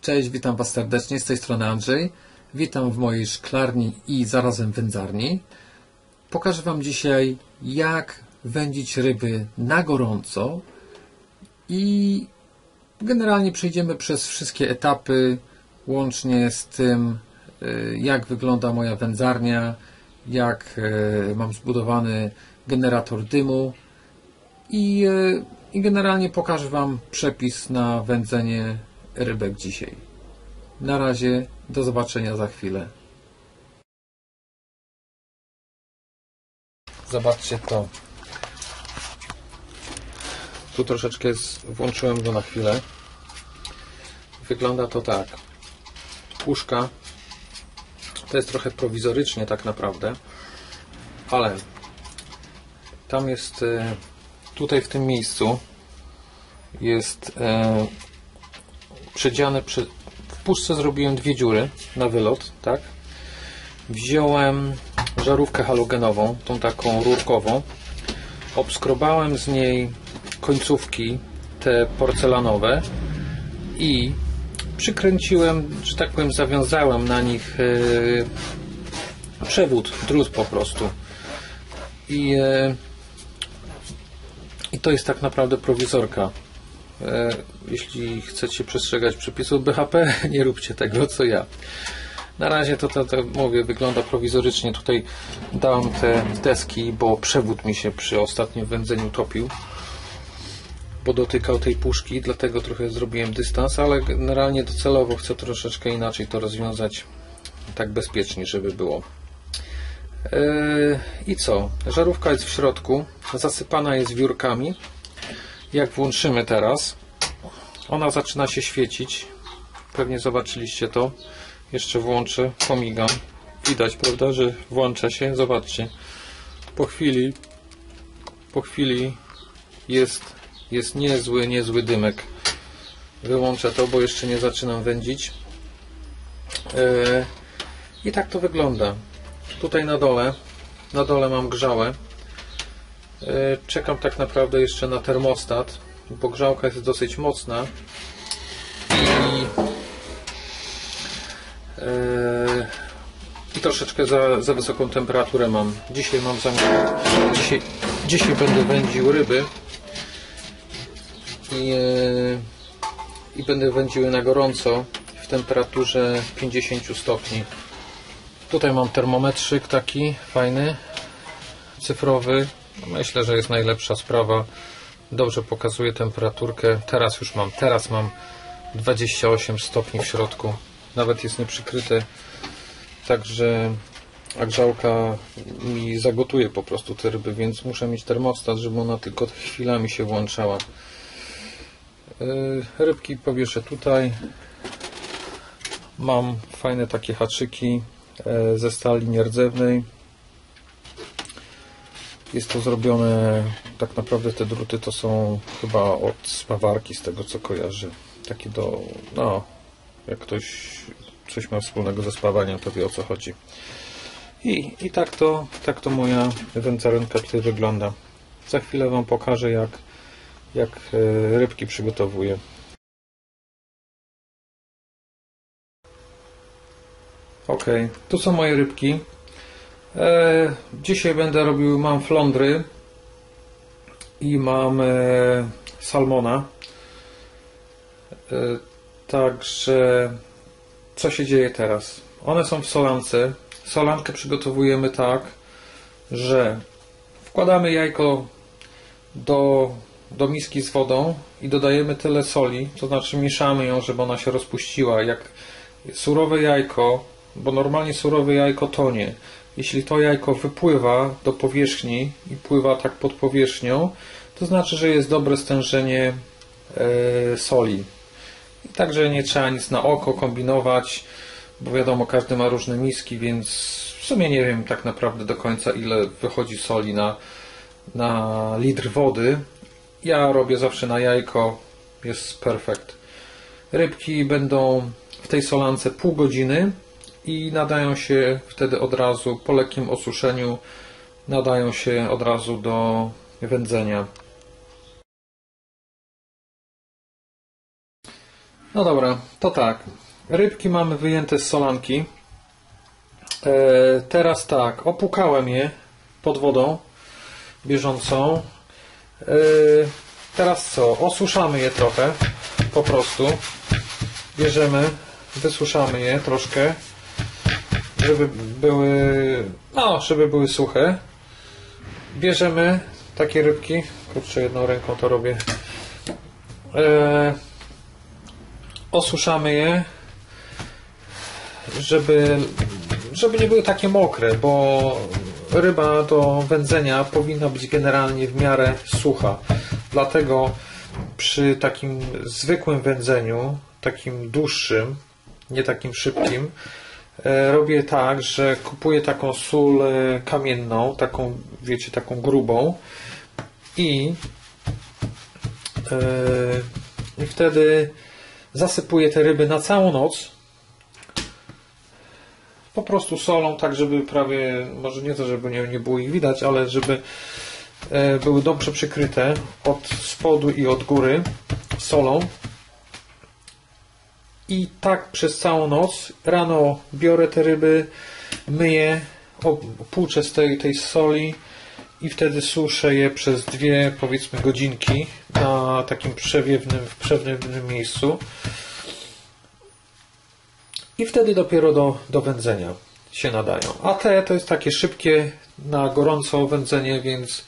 Cześć, witam Was serdecznie, z tej strony Andrzej. Witam w mojej szklarni i zarazem wędzarni. Pokażę Wam dzisiaj, jak wędzić ryby na gorąco i generalnie przejdziemy przez wszystkie etapy, łącznie z tym, jak wygląda moja wędzarnia, jak mam zbudowany generator dymu i generalnie pokażę Wam przepis na wędzenie rybek dzisiaj. Na razie, do zobaczenia za chwilę. Zobaczcie to. Tu troszeczkę włączyłem go na chwilę. Wygląda to tak. Puszka. To jest trochę prowizorycznie tak naprawdę, ale tam jest, tutaj w tym miejscu jest przedziane, w puszce zrobiłem dwie dziury na wylot, tak? Wziąłem żarówkę halogenową, tą taką rurkową, obskrobałem z niej końcówki, te porcelanowe i przykręciłem, że tak powiem, zawiązałem na nich przewód, drut po prostu. I to jest tak naprawdę prowizorka. Jeśli chcecie przestrzegać przepisów BHP, nie róbcie tego co ja. Na razie to mówię, wygląda prowizorycznie. Tutaj dałem te deski, bo przewód mi się przy ostatnim wędzeniu topił, bo dotykał tej puszki, dlatego trochę zrobiłem dystans, ale generalnie docelowo chcę troszeczkę inaczej to rozwiązać, tak bezpiecznie, żeby było. I co? Żarówka jest w środku, zasypana jest wiórkami. Jak włączymy teraz, ona zaczyna się świecić. Pewnie zobaczyliście to. Jeszcze włączę, pomigam. Widać, prawda, że włącza się. Zobaczcie. Po chwili jest niezły dymek. Wyłączę to, bo jeszcze nie zaczynam wędzić. I tak to wygląda. Tutaj na dole mam grzałę. Czekam tak naprawdę jeszcze na termostat, bo grzałka jest dosyć mocna i troszeczkę za wysoką temperaturę mam. Dzisiaj mam zamiar, dzisiaj będę wędził ryby i będę wędził na gorąco w temperaturze 50 stopni. Tutaj mam termometrzyk taki fajny, cyfrowy. Myślę, że jest najlepsza sprawa. Dobrze pokazuje temperaturkę. Teraz mam 28 stopni w środku. Nawet jest nieprzykryte. Także grzałka mi zagotuje po prostu te ryby, więc muszę mieć termostat, żeby ona tylko chwilami się włączała. Rybki powieszę tutaj. Mam fajne takie haczyki ze stali nierdzewnej. Jest to zrobione, tak naprawdę te druty to są chyba od spawarki, z tego co kojarzę. Takie jak ktoś coś ma wspólnego ze spawaniem, to wie o co chodzi. I tak to moja wędzarenka tutaj wygląda. Za chwilę Wam pokażę, jak rybki przygotowuję. Ok, tu są moje rybki. Dzisiaj będę robił, mam flądry i mam salmona. Także co się dzieje teraz? One są w solance. Solankę przygotowujemy tak, że wkładamy jajko do miski z wodą i dodajemy tyle soli, to znaczy mieszamy ją, żeby ona się rozpuściła. Jak surowe jajko, bo normalnie surowe jajko tonie. Jeśli to jajko wypływa do powierzchni i pływa tak pod powierzchnią, to znaczy, że jest dobre stężenie soli. I także nie trzeba nic na oko kombinować, bo wiadomo, każdy ma różne miski, więc w sumie nie wiem tak naprawdę do końca, ile wychodzi soli na litr wody. Ja robię zawsze na jajko, jest perfekt. Rybki będą w tej solance pół godziny i nadają się wtedy od razu, po lekkim osuszeniu, nadają się od razu do wędzenia. No dobra, to tak. Rybki mamy wyjęte z solanki. Teraz tak, opłukałem je pod wodą bieżącą. Teraz co? Osuszamy je trochę. Po prostu. Bierzemy, wysuszamy je troszkę, żeby były suche. Bierzemy takie rybki. Kurczę, jedną ręką to robię. Osuszamy je, żeby nie były takie mokre, bo ryba do wędzenia powinna być generalnie w miarę sucha. Dlatego przy takim zwykłym wędzeniu, takim dłuższym, nie takim szybkim, robię tak, że kupuję taką sól kamienną, taką, wiecie, taką grubą i wtedy zasypuję te ryby na całą noc po prostu solą, tak żeby prawie, może nie to, żeby nie było ich widać, ale żeby były dobrze przykryte od spodu i od góry solą. I tak przez całą noc. Rano biorę te ryby, myję, opłuczę z tej soli i wtedy suszę je przez 2, powiedzmy, godzinki na takim przewiewnym miejscu. I wtedy dopiero do wędzenia się nadają. A te to jest takie szybkie, na gorąco wędzenie, więc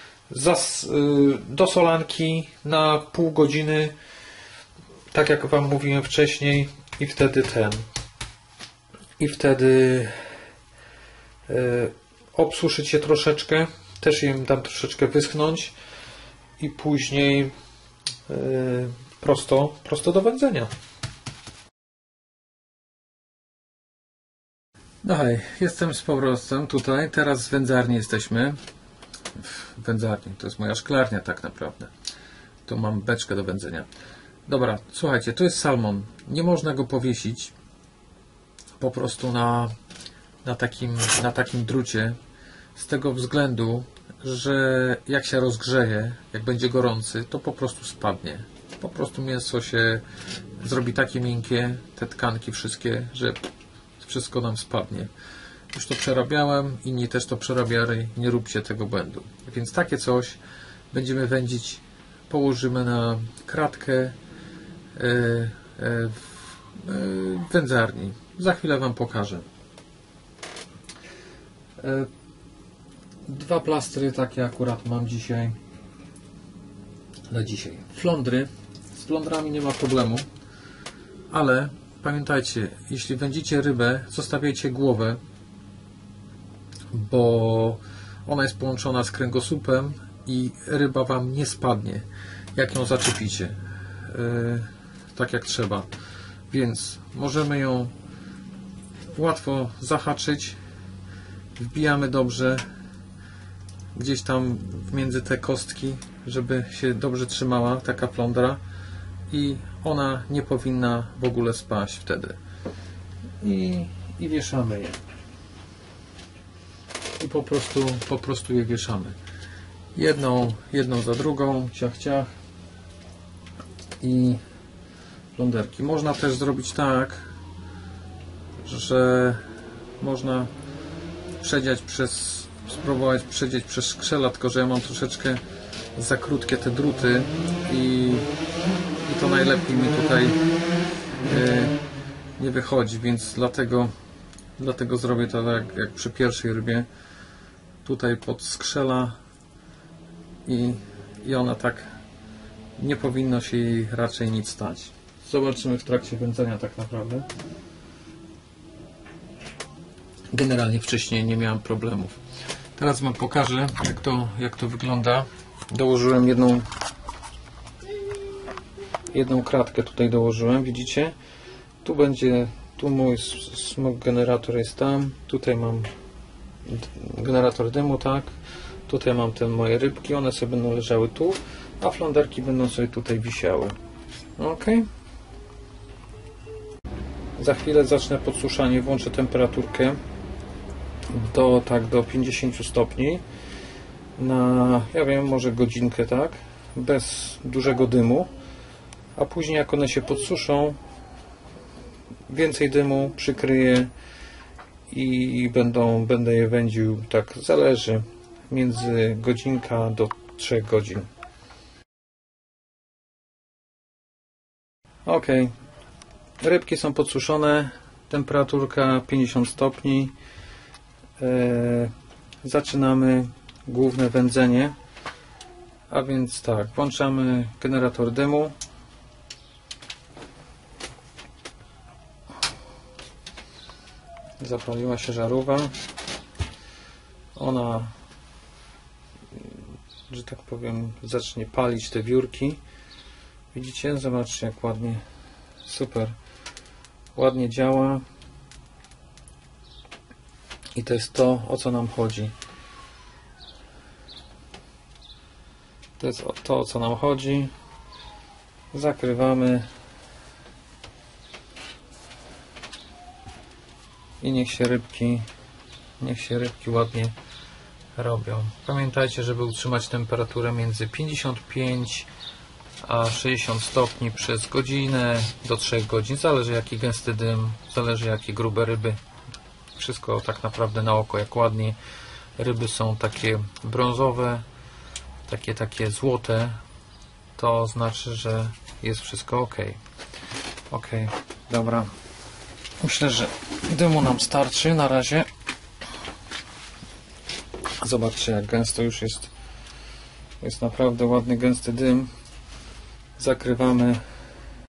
do solanki na pół godziny, tak jak Wam mówiłem wcześniej, i wtedy obsuszyć je troszeczkę, też im dam troszeczkę wyschnąć i później prosto do wędzenia. No hej, jestem z powrotem tutaj, teraz w wędzarni jesteśmy. W wędzarni, to jest moja szklarnia tak naprawdę. Tu mam beczkę do wędzenia. Dobra, słuchajcie, to jest salmon. Nie można go powiesić po prostu na takim drucie, z tego względu, że jak się rozgrzeje, jak będzie gorący, to po prostu spadnie. Po prostu mięso się zrobi takie miękkie, te tkanki wszystkie, że wszystko nam spadnie. Już to przerabiałem, inni też to przerabiali, nie róbcie tego błędu. Więc takie coś będziemy wędzić, położymy na kratkę w wędzarni. Za chwilę Wam pokażę. 2 plastry takie akurat mam dzisiaj. Na dzisiaj. Flądry. Z flądrami nie ma problemu, ale pamiętajcie, jeśli wędzicie rybę, zostawiajcie głowę, bo ona jest połączona z kręgosłupem i ryba Wam nie spadnie, jak ją zaczepicie tak jak trzeba. Więc możemy ją łatwo zahaczyć. Wbijamy dobrze gdzieś tam między te kostki, żeby się dobrze trzymała taka flądra i ona nie powinna w ogóle spaść wtedy. I wieszamy je. I po prostu je wieszamy. Jedną za drugą, ciach, ciach. I fląderki. Można też zrobić tak, że można spróbować przedzieć przez skrzela, tylko że ja mam troszeczkę za krótkie te druty i to najlepiej mi tutaj nie wychodzi, więc dlatego zrobię to tak jak przy pierwszej rybie, tutaj pod skrzela i ona tak nie powinno się jej raczej nic stać. Zobaczymy w trakcie wędzenia tak naprawdę. Generalnie wcześniej nie miałem problemów. Teraz Wam pokażę, jak to wygląda. Dołożyłem jedną kratkę tutaj dołożyłem, widzicie? Tu mój smoke generator jest tam, tutaj mam generator dymu, tak? Tutaj mam te moje rybki, one sobie będą leżały tu, a fląderki będą sobie tutaj wisiały. Ok? Za chwilę zacznę podsuszanie, włączę temperaturkę do 50 stopni na, ja wiem, może godzinkę, tak? Bez dużego dymu, a później jak one się podsuszą, więcej dymu, przykryję i będę je wędził, tak zależy, między godzinka do 3 godzin. Ok, rybki są podsuszone, temperaturka 50 stopni. Zaczynamy główne wędzenie, a więc tak, włączamy generator dymu. Zapaliła się żarówa. Ona, że tak powiem, zacznie palić te wiórki. Widzicie? Zobaczcie, jak ładnie, super, ładnie działa. I to jest to, o co nam chodzi. To jest to, o co nam chodzi. Zakrywamy. I niech się rybki ładnie robią. Pamiętajcie, żeby utrzymać temperaturę między 55 a 60 stopni przez godzinę do 3 godzin. Zależy jaki gęsty dym, zależy jakie grube ryby. Wszystko tak naprawdę na oko, jak ładnie ryby są takie brązowe, takie złote, to znaczy, że jest wszystko ok. Ok, dobra. Myślę, że dymu nam starczy na razie. Zobaczcie, jak gęsto już jest. Jest naprawdę ładny, gęsty dym. Zakrywamy